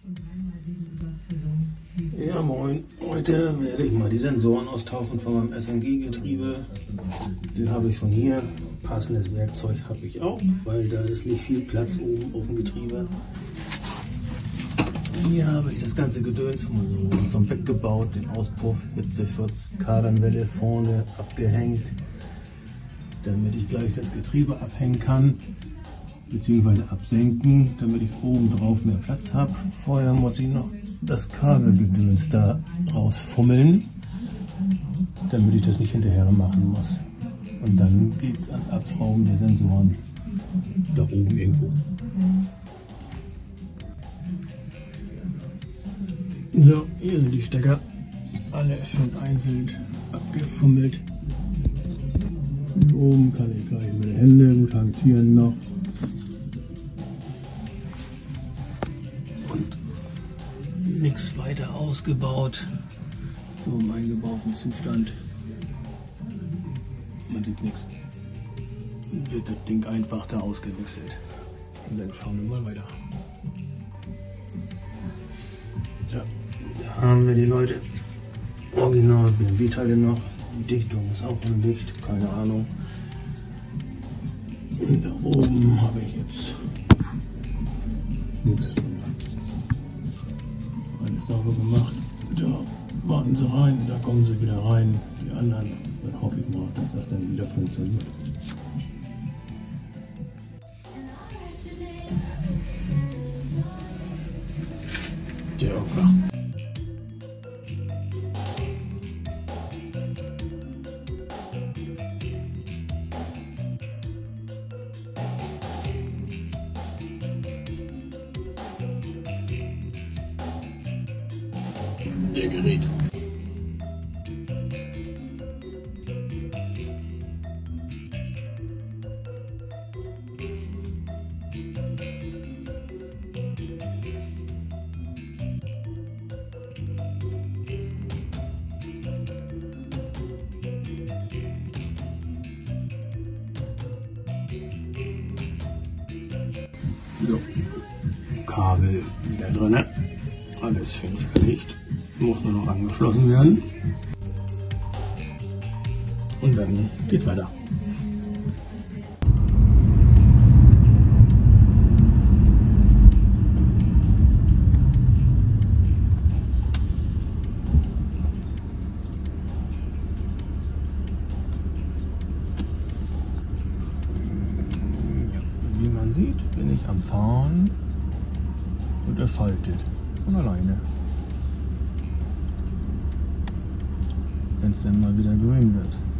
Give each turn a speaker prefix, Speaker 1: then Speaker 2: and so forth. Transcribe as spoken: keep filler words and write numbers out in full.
Speaker 1: Ja, moin. Heute werde ich mal die Sensoren austauschen von meinem S M G-Getriebe. Die habe ich schon hier. Passendes Werkzeug habe ich auch, weil da ist nicht viel Platz oben auf dem Getriebe. Hier habe ich das ganze Gedöns mal so langsam weggebaut, den Auspuff, Hitzeschutz, Kardanwelle vorne abgehängt, damit ich gleich das Getriebe abhängen kann, beziehungsweise absenken, damit ich oben drauf mehr Platz habe. Vorher muss ich noch das Kabelgedöns da rausfummeln, damit ich das nicht hinterher machen muss. Und dann geht es ans Abschrauben der Sensoren da oben irgendwo. So, hier sind die Stecker, alle schön einzeln abgefummelt. Hier oben kann ich gleich mit den Händen gut hantieren noch. Und nichts weiter ausgebaut, so im eingebauten Zustand. Man sieht nichts. Wird das Ding einfach da ausgewechselt. Und dann schauen wir mal weiter. Ja, da haben wir die Leute. Original B M W-Teile noch. Die Dichtung ist auch undicht, keine Ahnung. Und da oben habe ich jetzt nichts alles sauber gemacht. Da warten sie rein, da kommen sie wieder rein. Die anderen, dann hoffe ich mal, dass das dann wieder funktioniert. Der Opfer. Der Gerät. So. Kabel wieder drin. Alles schön verlegt. Muss nur noch angeschlossen werden. Und dann geht's weiter. Wie man sieht, bin ich am Fahren und er faltet von alleine. Wenn es dann mal wieder grün wird.